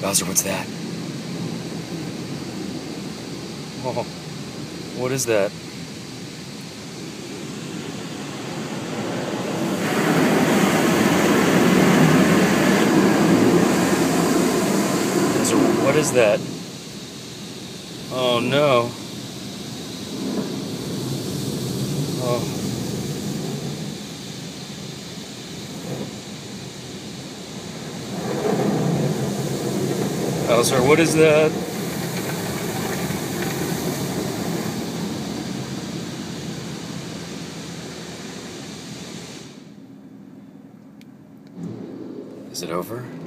Bowser, what's that? Oh, what is that? Bowser, what is that? Oh no. Oh. Bowser, what is that? Is it over?